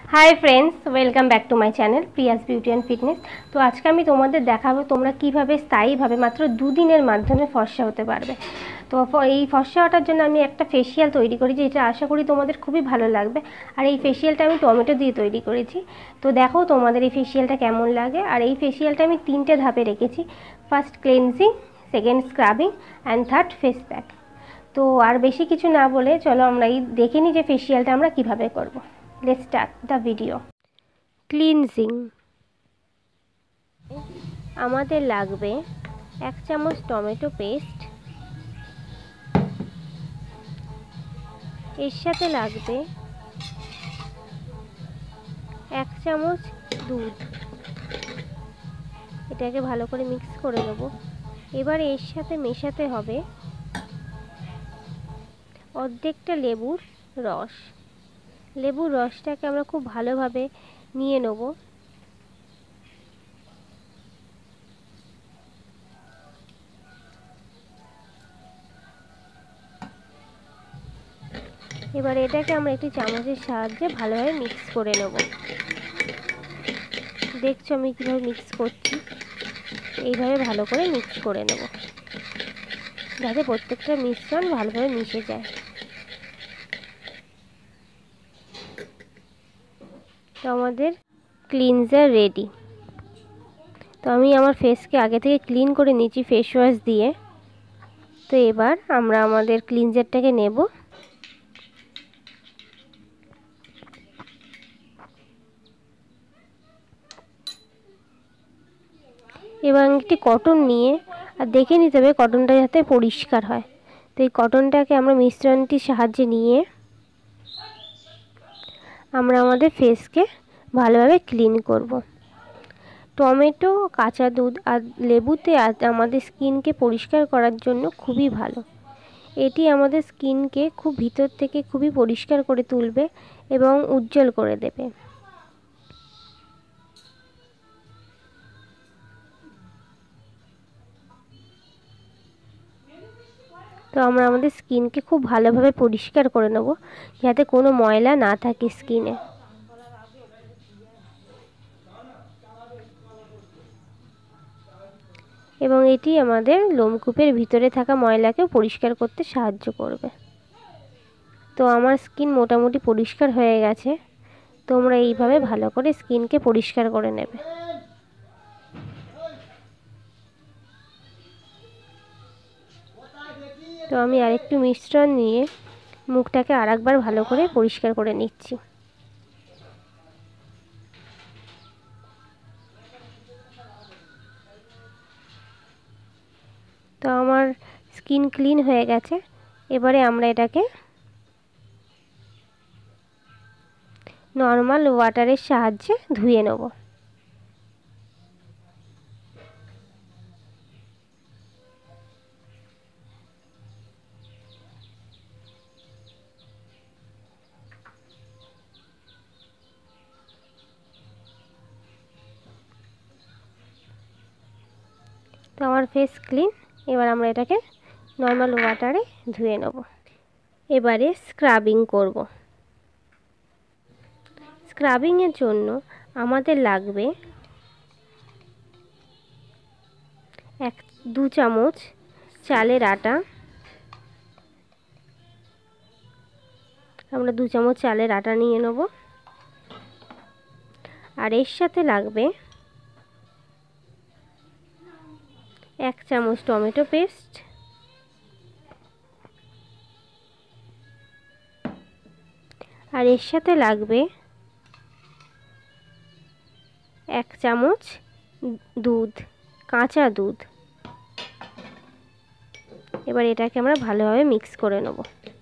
Hi friends, welcome back to my channel Priya's beauty and fitness. तो आज के आमी तोमादेर देखाबो तोमरा किभाबे स्थायीभावे मात्र 2 दिनेर माध्यमे फर्सा होते पारबे। तो এই ফর্সা হওয়ার জন্য আমি একটা ফেসিয়াল তৈরি করেছি, যেটা আশা করি তোমাদের খুবই ভালো লাগবে। আর এই ফেসিয়ালটা আমি টমেটো দিয়ে তৈরি করেছি। তো দেখো তোমাদের এই ফেসিয়ালটা কেমন লাগে। আর এই ফেসিয়ালটা আমি 3টে ধাপে রেখেছি, first cleansing, second scrubbing and third face pack. তো আর বেশি কিছু না বলে চলো আমরা দেখে নিই যে ফেসিয়ালটা আমরা কিভাবে করব। Let's start the video. Cleansing আমাদের লাগবে 1 চামচ টমেটো পেস্ট, এর সাথে লাগবে 1 চামচ দুধ। এটাকে ভালো করে মিক্স করে নেব। এবার এর সাথে মেশাতে হবে অর্ধেকটা লেবুর রস। লেবুর রসটাকে আমরা খুব ভালোভাবে নিয়ে নেব। এবার এটাকে আমরা একটি চামচের সাহায্যে ভালোভাবে মিক্স করে নেব। দেখছো আমি কীভাবে মিক্স করছি, এইভাবে ভালো করে মিক্স করে নেব যাতে প্রত্যেকটা মিশ্রণ ভালোভাবে মিশে যায়। তো আমাদের ক্লিনজার রেডি। তো আমি আমার ফেসকে আগে থেকে ক্লিন করে নিয়েছি ফেস ওয়াশ দিয়ে। তো এবার আমরা আমাদের ক্লিনজারটাকে নেব, এবং একটি কটন নিয়ে আর দেখে নিতে হবে কটনটা যাতে পরিষ্কার হয়। তো এই কটনটাকে আমরা মিশ্রণটির সাহায্যে নিয়ে আমরা আমাদের ফেসকে ভালোভাবে ক্লিন করব। টমেটো, কাঁচা দুধ আর লেবুতে আমাদের স্কিনকে পরিষ্কার করার জন্য খুবই ভালো। এটি আমাদের স্কিনকে খুব ভিতর থেকে খুবই পরিষ্কার করে তুলবে এবং উজ্জ্বল করে দেবে। তো আমরা আমাদের স্কিনকে খুব ভালোভাবে পরিষ্কার করে নেব যাতে কোনো ময়লা না থাকে স্কিনে। এবং এটি আমাদের লোমকূপের ভিতরে থাকা ময়লাকেও পরিষ্কার করতে সাহায্য করবে। তো আমার স্কিন মোটামুটি পরিষ্কার হয়ে গেছে। তোমরা এইভাবে ভালো করে স্কিনকে পরিষ্কার করে নেবে। তো আমি আরেকটু মিশ্রণ নিয়ে মুখটাকে আরেকবার ভালো করে পরিষ্কার করে নিচ্ছি। তো আমার স্কিন ক্লিন হয়ে গেছে। এবারে আমরা এটাকে নর্মাল ওয়াটারের সাহায্যে ধুয়ে নেব। তো আমার ফেস ক্লিন। এবার আমরা এটাকে নর্মাল ওয়াটারে ধুয়ে নেব। এবারে স্ক্রাবিং করব। স্ক্রাবিংয়ের জন্য আমাদের লাগবে 2 চামচ চালের আটা। আমরা 2 চামচ চালের আটা নিয়ে নেব। আর এর সাথে লাগবে 1 চামচ টমেটো পেস্ট, আর এর সাথে লাগবে 1 চামচ দুধ, কাঁচা দুধ। এবার এটাকে আমরা ভালোভাবে মিক্স করে নেব।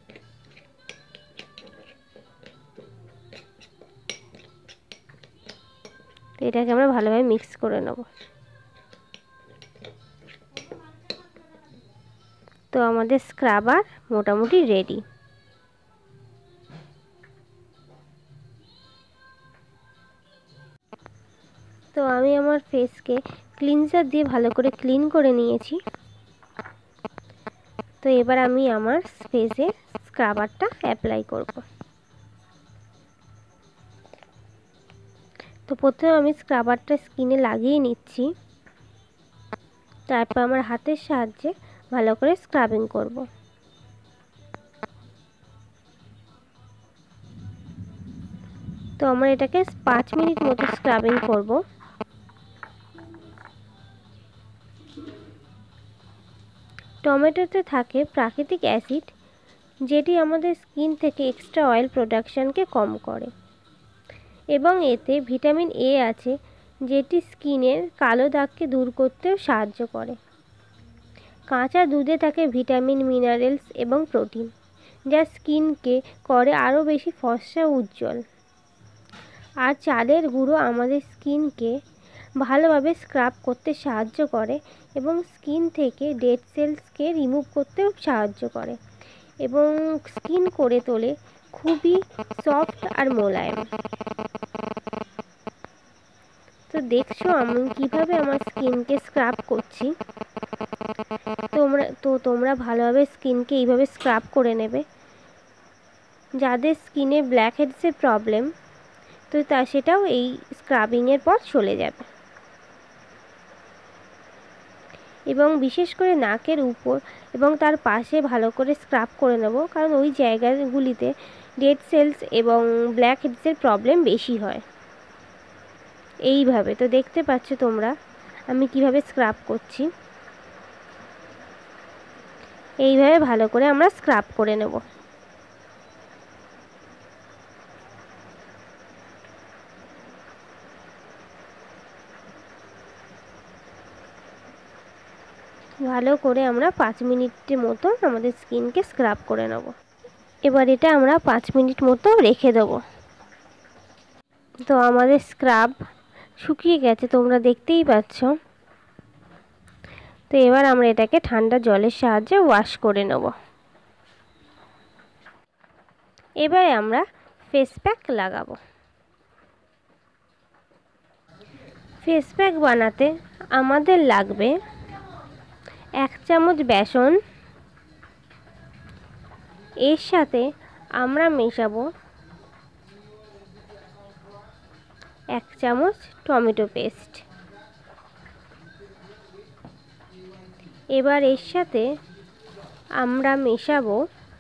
এটাকে আমরা ভালোভাবে মিক্স করে নেব। তো আমাদের স্ক্রাবার মোটামুটি রেডি। তো আমি আমার ফেসকে ক্লিনজার দিয়ে ভালো করে ক্লিন করে নিয়েছি। তো এবার আমি আমার ফেসে স্ক্রাবারটা অ্যাপ্লাই করব। তো প্রথমে আমি স্ক্রাবারটা স্কিনে লাগিয়ে নিচ্ছি, তারপর আমার হাতের সাহায্যে ভালো করে স্ক্রাবিং করব। তো আমরা এটাকে 5 মিনিট মতো স্ক্রাবিং করব। টমেটোতে থাকে প্রাকৃতিক অ্যাসিড, যেটি আমাদের স্কিন থেকে এক্সট্রা অয়েল প্রোডাকশনকে কম করে, এবং এতে ভিটামিন এ আছে, যেটি স্কিনের কালো দাগকে দূর করতেও সাহায্য করে। কাঁচা দুধে থাকে ভিটামিন, মিনারেলস এবং প্রোটিন, যা স্কিনকে করে আরও বেশি ফর্সা উজ্জ্বল। আর চালের গুঁড়ো আমাদের স্কিনকে ভালোভাবে স্ক্রাব করতে সাহায্য করে এবং স্কিন থেকে ডেড সেলসকে রিমুভ করতেও সাহায্য করে এবং স্কিন করে তোলে খুবই সফট আর মোলায়েম। তো দেখছো আমি কিভাবে আমার স্কিনকে স্ক্রাব করছি। তোমরা ভালোভাবে স্কিনকে এইভাবে স্ক্রাব করে নেবে। যাদের স্কিনে ব্ল্যাক হেডসের প্রবলেম, তো সেটাও এই স্ক্রাবিংয়ের পর চলে যাবে। এবং বিশেষ করে নাকের উপর এবং তার পাশে ভালো করে স্ক্রাব করে নেব, কারণ ওই জায়গাগুলিতে ডেড সেলস এবং ব্ল্যাক হেডসের প্রবলেম বেশি হয়। এইভাবে তো দেখতে পাচ্ছ তোমরা আমি কিভাবে স্ক্রাব করছি। এইভাবে ভালো করে আমরা স্ক্রাব করে নেব। ভালো করে আমরা 5 মিনিটের মতো আমাদের স্কিনকে স্ক্রাব করে নেব। এবার এটা আমরা 5 মিনিট মতো রেখে দেবো। তো আমাদের স্ক্রাব শুকিয়ে গেছে, তোমরা দেখতেই পাচ্ছ। তো এবার আমরা এটাকে ঠান্ডা জলের সাহায্যে ওয়াশ করে নেব। এবারে আমরা ফেস প্যাক লাগাবো। ফেস প্যাক বানাতে আমাদের লাগবে 1 চামচ বেসন, এর সাথে আমরা মেশাবো 1 চামচ টমেটো পেস্ট। এবার এর সাথে আমরা মেশাবো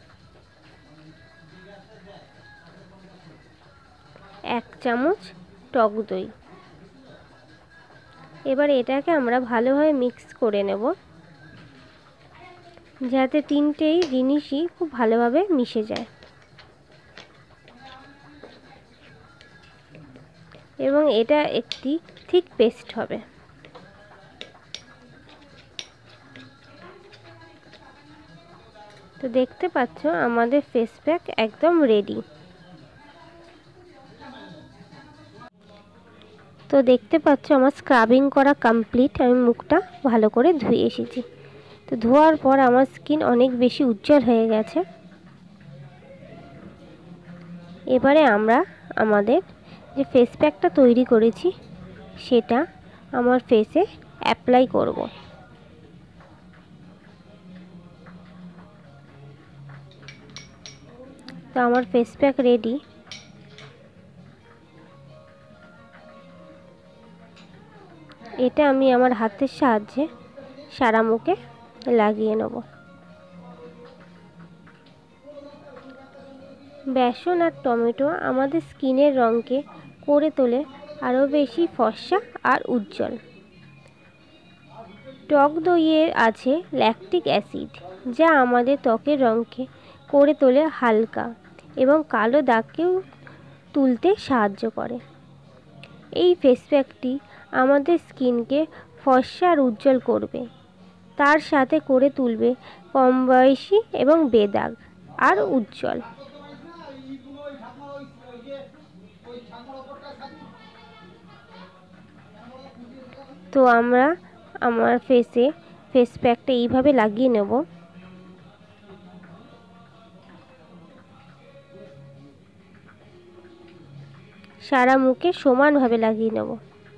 1 চামচ টক দই। এবার এটাকে আমরা ভালোভাবে মিক্স করে নেব, যাতে তিনটেই জিনিসই খুব ভালোভাবে মিশে যায় এবং এটা একটি থিক পেস্ট হবে। তো দেখতে পাচ্ছ আমাদের ফেস প্যাক একদম রেডি। তো দেখতে পাচ্ছ আমার স্ক্রাবিং করা কমপ্লিট। আমি মুখটা ভালো করে ধুয়ে এসেছি। তো ধোয়ার পর আমার স্কিন অনেক বেশি উজ্জ্বল হয়ে গেছে। এবারে আমরা আমাদের যে ফেস প্যাকটা তৈরি করেছি সেটা আমার ফেসে অ্যাপ্লাই করব। তো আমার ফেস প্যাক রেডি। এটা আমি আমার হাতের সাহায্যে সারা মুখে লাগিয়ে নেব। বেসন আর টমেটো আমাদের স্কিনের রঙকে করে তোলে আরও বেশি ফর্সা আর উজ্জ্বল। টক দইয়ে আছে ল্যাকটিক অ্যাসিড, যা আমাদের ত্বকের রঙকে করে তোলে হালকা এবং কালো দাগকেও তুলতে সাহায্য করে। এই ফেস প্যাকটি আমাদের স্কিনকে ফর্সা আর উজ্জ্বল করবে, তার সাথে করে তুলবে কম বয়সী এবং বেদাগ আর উজ্জ্বল। তো আমরা আমার ফেসে ফেস প্যাকটা এইভাবে লাগিয়ে নেব। সারা মুখে সমানভাবে লাগিয়ে নেব।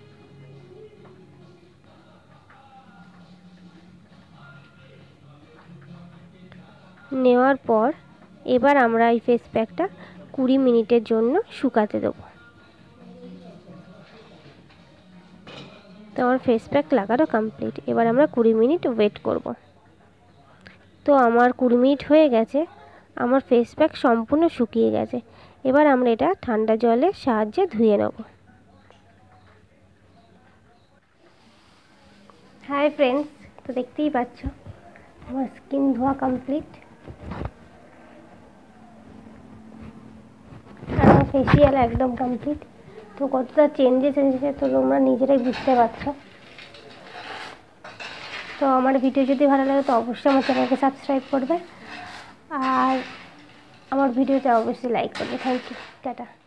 নেওয়ার পর এবার আমরা এই ফেস প্যাকটা 20 মিনিটের জন্য শুকাতে দেব। তো আমার ফেস প্যাক লাগানো কমপ্লিট। এবার আমরা 20 মিনিট ওয়েট করব। তো আমার 20 মিনিট হয়ে গেছে, আমার ফেস প্যাক সম্পূর্ণ শুকিয়ে গেছে। এবার আমরা এটা ঠান্ডা জলের সাহায্যে ধুয়ে নেব। হাই ফ্রেন্ডস, তো দেখতেই পাচ্ছ আমার স্কিন ধোয়া কমপ্লিট, আর আমার ফেসিয়াল একদম কমপ্লিট। তো কতটা চেঞ্জেস এসেছে তো তোমরা নিজেরাই বুঝতে পারছো। তো আমার ভিডিও যদি ভালো লাগে তো অবশ্যই আমার চ্যানেলকে সাবস্ক্রাইব করবে, আর আমার ভিডিওটা অবশ্যই লাইক করবে। Thank you, tata.